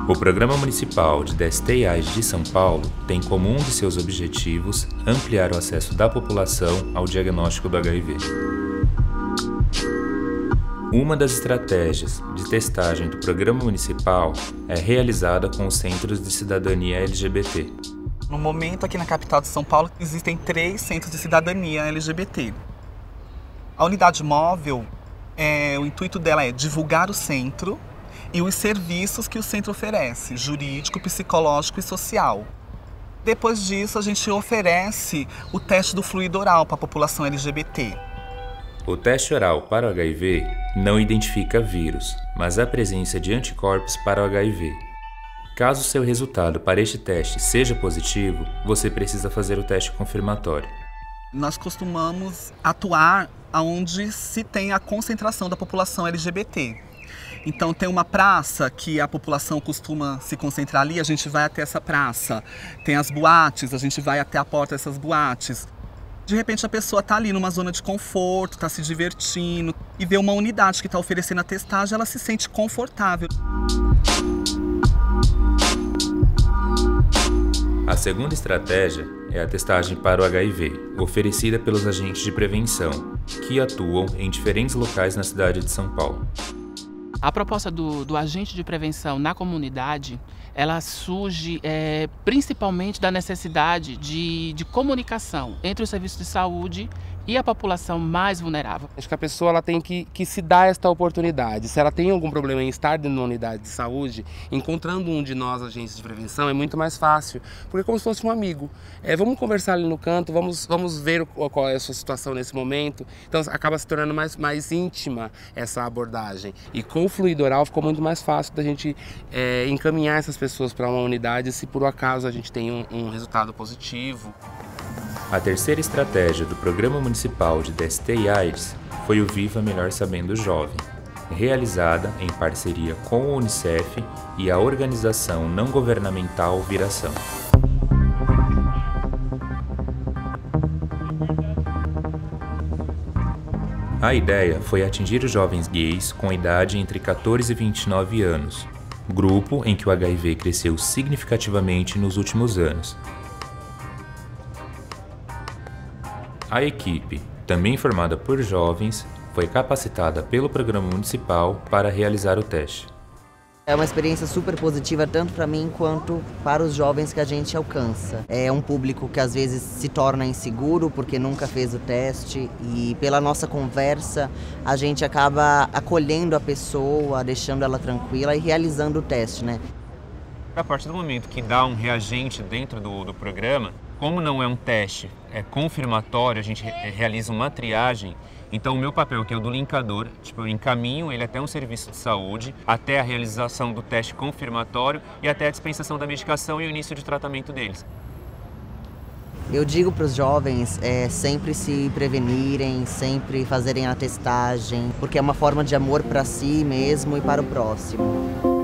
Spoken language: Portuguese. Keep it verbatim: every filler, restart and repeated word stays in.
O Programa Municipal de D S T I AIDS de São Paulo tem como um de seus objetivos ampliar o acesso da população ao diagnóstico do H I V. Uma das estratégias de testagem do Programa Municipal é realizada com os Centros de Cidadania L G B T. No momento, aqui na capital de São Paulo, existem três Centros de Cidadania L G B T. A unidade móvel, é, o intuito dela é divulgar o centro e os serviços que o centro oferece, jurídico, psicológico e social. Depois disso, a gente oferece o teste do fluido oral para a população L G B T. O teste oral para o H I V não identifica vírus, mas a presença de anticorpos para o H I V. Caso seu resultado para este teste seja positivo, você precisa fazer o teste confirmatório. Nós costumamos atuar onde se tem a concentração da população L G B T. Então tem uma praça que a população costuma se concentrar ali, a gente vai até essa praça. Tem as boates, a gente vai até a porta dessas boates. De repente a pessoa está ali numa zona de conforto, está se divertindo e vê uma unidade que está oferecendo a testagem, ela se sente confortável. A segunda estratégia é a testagem para o H I V, oferecida pelos agentes de prevenção, que atuam em diferentes locais na cidade de São Paulo. A proposta do, do agente de prevenção na comunidade, ela surge é, principalmente da necessidade de, de comunicação entre os serviços de saúde e a população mais vulnerável. Acho que a pessoa ela tem que, que se dar esta oportunidade. Se ela tem algum problema em estar dentro de uma unidade de saúde, encontrando um de nós, agentes de prevenção, é muito mais fácil, porque é como se fosse um amigo. É, vamos conversar ali no canto, vamos, vamos ver qual é a sua situação nesse momento. Então acaba se tornando mais, mais íntima essa abordagem. E com o fluido oral ficou muito mais fácil da gente é, encaminhar essas pessoas para uma unidade se por acaso a gente tem um, um resultado positivo. A terceira estratégia do Programa Municipal de D S T I AIDS foi o Viva Melhor Sabendo Jovem, realizada em parceria com o Unicef e a organização não governamental Viração. A ideia foi atingir os jovens gays com idade entre quatorze e vinte e nove anos, grupo em que o H I V cresceu significativamente nos últimos anos. A equipe, também formada por jovens, foi capacitada pelo Programa Municipal para realizar o teste. É uma experiência super positiva tanto para mim quanto para os jovens que a gente alcança. É um público que às vezes se torna inseguro porque nunca fez o teste e pela nossa conversa a gente acaba acolhendo a pessoa, deixando ela tranquila e realizando o teste, né? A partir do momento que dá um reagente dentro do, do programa, como não é um teste, é confirmatório, a gente re realiza uma triagem. Então o meu papel, que é o do linkador, tipo, eu encaminho ele até um serviço de saúde, até a realização do teste confirmatório e até a dispensação da medicação e o início de tratamento deles. Eu digo para os jovens é, sempre se prevenirem, sempre fazerem a testagem, porque é uma forma de amor para si mesmo e para o próximo.